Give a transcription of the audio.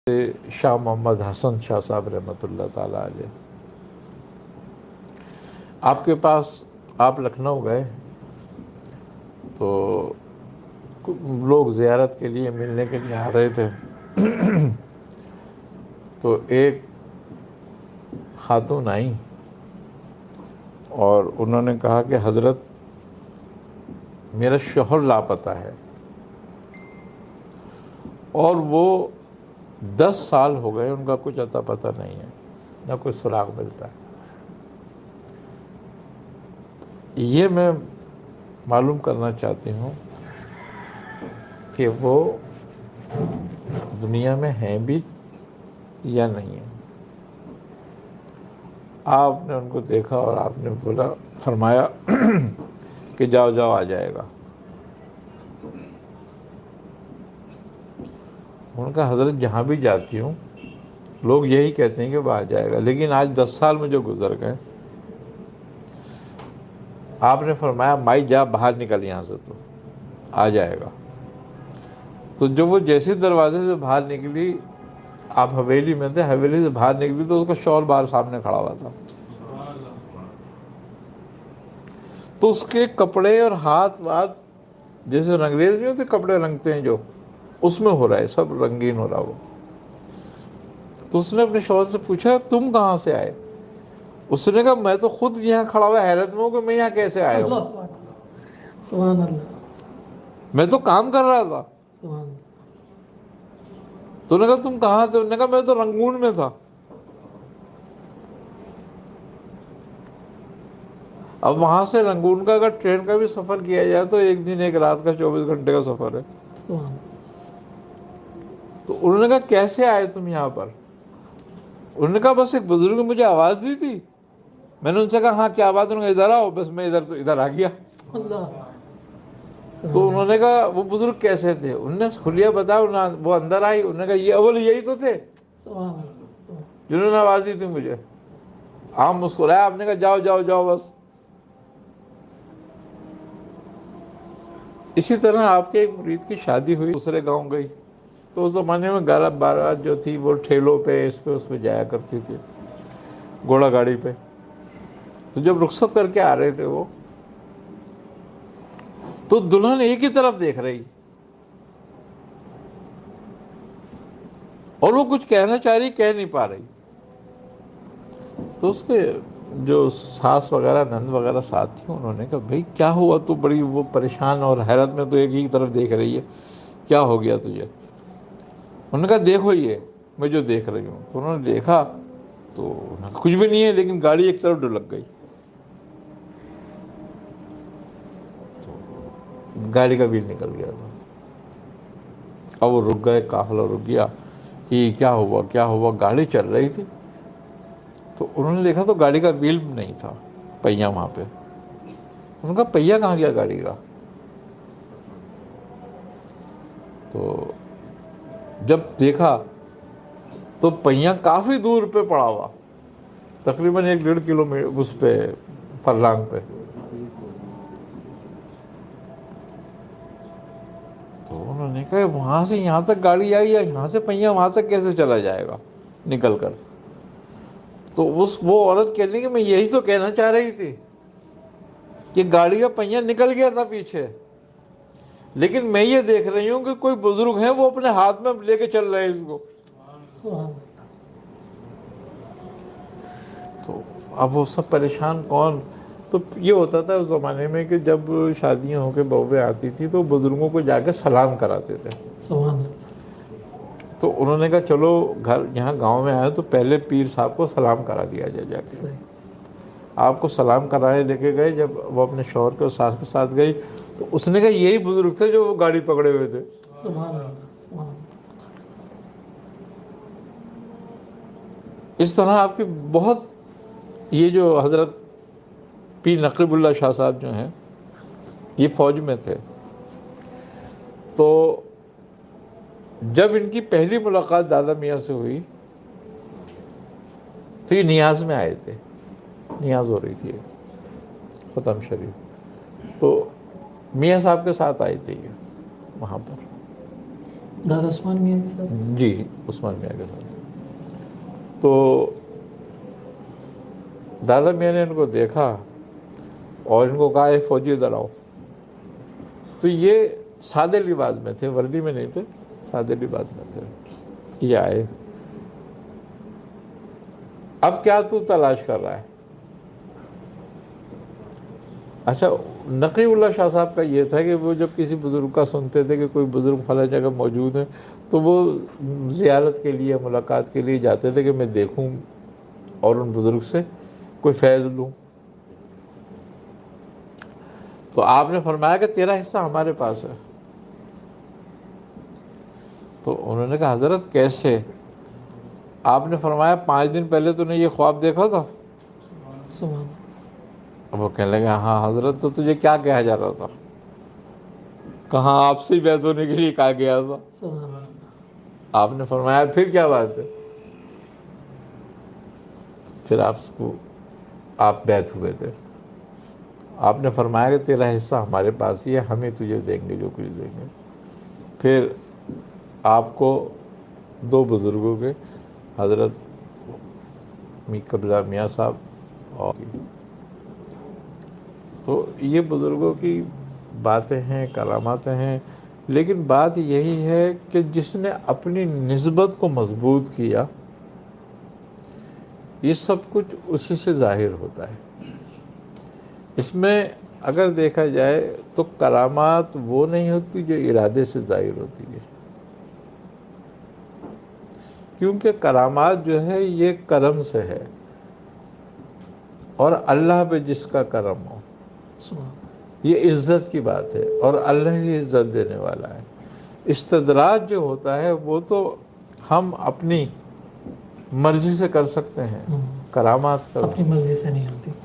شاہ محمد حسن شاہ صاحب رحمۃ اللہ تعالیٰ علیہ، آپ کے پاس آپ لکھنؤ گئے تو لوگ زیارت کے لیے ملنے کے لیے آ رہے تھے، تو ایک خاتون آئیں اور انہوں نے کہا کہ حضرت میرا شوہر لاپتہ ہے، اور وہ 10 سال ہو گئے ان کا کچھ اتا پتہ نہیں ہے، نہ کوئی سراغ ملتا ہے۔ یہ میں معلوم کرنا چاہتی ہوں کہ وہ دنیا میں ہیں بھی یا نہیں ہیں۔ آپ نے ان کو دیکھا اور آپ نے فرمایا کہ جاؤ جاؤ آ جائے گا۔ ان کا حضرت جہاں بھی جاتی ہوں لوگ یہی کہتے ہیں کہ وہ آ جائے گا، لیکن آج 10 سال میں جو گزر گئے، آپ نے فرمایا مائی جا باہر نکل یہاں سے، تو آ جائے گا۔ تو جب وہ جیسے دروازے سے باہر نکلی، آپ حویلی میں تھے، حویلی سے باہر نکلی تو اس کا شوہر باہر سامنے کھڑا ہوا تھا، تو اس کے کپڑے اور ہاتھ واتھ جیسے انگریز نہیں ہوتے کپڑے رنگتے ہیں جو، اس میں ہو رہا ہے، سب رنگین ہو رہا وہ۔ تو اس نے اپنے شوہر سے پوچھا تم کہاں سے آئے؟ اس نے کہا میں تو خود یہاں کھڑا ہوا حیرت میں ہوں کہ میں یہاں کیسے آیا ہوں، سبحان اللہ، میں تو کام کر رہا تھا۔ سبحان اللہ۔ تو انہوں نے کہا تم کہاں تھے؟ انہوں نے کہا میں تو رنگون میں تھا۔ اب وہاں سے رنگون کا اگر ٹرین کا بھی سفر کیا جائے تو ایک دن ایک رات کا 24 گھنٹے کا سفر ہے۔ سبحان تو انہوں نے کہا کیسے آئے تم یہاں پر؟ انہوں نے کہا بس ایک بزرگ نے مجھے آواز دی تھی، میں نے ان سے کہا ہاں کیا بات؟ انہوں نے کہا ادھر آؤ، بس میں ادھر آ گیا۔ اللہ۔ تو انہوں نے کہا وہ بزرگ کیسے تھے؟ انہوں نے خلیہ بتایا، وہ اندر آئی، انہوں نے کہا یہ اول یہی تو تھے سبحان اللہ۔ جنہوں نے آواز دی تھی مجھے۔ آپ مسکرایا، آپ نے کہا جاؤ جاؤ جاؤ بس۔ اسی طرح آپ کے ایک مرید کی شادی ہوئی، دوسرے گاؤں گئی، تو اس زمانے میں بارات جو تھی وہ ٹھیلوں پہ اس پہ جایا کرتی تھی، گھوڑا گاڑی پہ۔ تو جب رخصت کر کے آ رہے تھے وہ، تو دلہن ایک ہی طرف دیکھ رہی اور وہ کچھ کہنا چاہ رہی، کہہ نہیں پا رہی۔ تو اس کے جو ساس وغیرہ نند وغیرہ ساتھ تھی، انہوں نے کہا بھئی کیا ہوا؟ تو بڑی وہ پریشان اور حیرت میں تو ایک ہی طرف دیکھ رہی ہے، کیا ہو گیا تجھے؟ انہوں نے کہا دیکھو یہ میں جو دیکھ رہی ہوں۔ تو انہوں نے دیکھا تو کچھ بھی نہیں ہے، لیکن گاڑی ایک طرف ڈلک گئی، تو گاڑی کا ویل نکل گیا تھا۔ اب وہ رک گئے، قافلہ رک گیا کہ کیا ہوا کیا ہوا؟ گاڑی چل رہی تھی، تو انہوں نے دیکھا تو گاڑی کا ویل نہیں تھا، پہیہ وہاں پہ۔ انہوں نے کہا پہیہ کہاں گیا گاڑی کا؟ تو جب دیکھا تو پہیہ کافی دور پہ پڑا ہوا، تقریباً 1.5 کلومیٹر اس پہ فرلانگ پہ۔ تو انہوں نے کہا وہاں سے یہاں تک گاڑی آئی ہے، یہاں سے پہیہ وہاں تک کیسے چلا جائے گا نکل کر؟ تو وہ عورت کہنے کہ میں یہی تو کہنا چاہ رہی تھی کہ گاڑی کا پہیہ نکل گیا تھا پیچھے، لیکن میں یہ دیکھ رہی ہوں کہ کوئی بزرگ ہیں وہ اپنے ہاتھ میں لے کے چل رہے ہیں اس کو۔ تو اب وہ سب پریشان کون؟ تو یہ ہوتا تھا اس زمانے میں کہ جب شادیاں ہو کے بہویں آتی تھی تو بزرگوں کو جا کے سلام کراتے تھے۔ تو انہوں نے کہا چلو گھر یہاں گاؤں میں آئے تو پہلے پیر صاحب کو سلام کرا دیا جائے جا کے۔ آپ کو سلام کرانے لے کے گئے، جب وہ اپنے شوہر کے اور ساس کے ساتھ گئی تو اس نے کہا یہی بزرگ تھے جو وہ گاڑی پکڑے ہوئے تھے۔ اس طرح آپ کی بہت، یہ جو حضرت پیر نقیب اللہ شاہ صاحب جو ہیں یہ فوج میں تھے، تو جب ان کی پہلی ملاقات دادا میاں سے ہوئی تو یہ نیاز میں آئے تھے، نیاز ہو رہی تھی ختم شریف، تو میاں صاحب کے ساتھ آئے تھے یہ وہاں پر۔ دادا عثمان میاں کے ساتھ؟ جی عثمان میاں کے ساتھ. تو دادا میاں نے ان کو دیکھا اور ان کو کہا اے فوجی ادھر آؤ. تو یہ سادے لباس میں تھے, وردی میں نہیں تھے, سادے لباس میں تھے. یہ آئے, اب کیا تو تلاش کر رہا ہے؟ اچھا, نقی اللہ شاہ صاحب کا یہ تھا کہ وہ جب کسی بزرگ کا سنتے تھے کہ کوئی بزرگ فلاں جگہ موجود ہیں تو وہ زیارت کے لیے, ملاقات کے لیے جاتے تھے کہ میں دیکھوں اور ان بزرگ سے کوئی فیض لوں. تو آپ نے فرمایا کہ تیرا حصہ ہمارے پاس ہے. تو انہوں نے کہا حضرت کیسے؟ آپ نے فرمایا 5 دن پہلے تو نے یہ خواب دیکھا تھا؟ سبحان اب وہ کہنے لگے ہاں حضرت, تو تجھے کیا کہا جا رہا تھا؟ کہاں آپ سے ہی بیعت ہونے کے لیے کہا گیا تھا. سبحان اللہ. آپ نے فرمایا پھر کیا بات ہے؟ پھر آپ بیعت ہوئے تھے. آپ نے فرمایا کہ تیرا حصہ ہمارے پاس ہی ہے, ہم ہی تجھے دیں گے جو کچھ دیں گے. پھر آپ کو 2 بزرگوں کے, حضرت قبلہ میاں صاحب اور, تو یہ بزرگوں کی باتیں ہیں, کراماتیں ہیں. لیکن بات یہی ہے کہ جس نے اپنی نسبت کو مضبوط کیا, یہ سب کچھ اسی سے ظاہر ہوتا ہے. اس میں اگر دیکھا جائے تو کرامات وہ نہیں ہوتی جو ارادے سے ظاہر ہوتی ہے, کیونکہ کرامات جو ہے یہ کرم سے ہے, اور اللہ پہ جس کا کرم ہو یہ عزت کی بات ہے, اور اللہ ہی عزت دینے والا ہے. استدراج جو ہوتا ہے وہ تو ہم اپنی مرضی سے کر سکتے ہیں, کرامات کا اپنی مرضی سے نہیں ہوتی.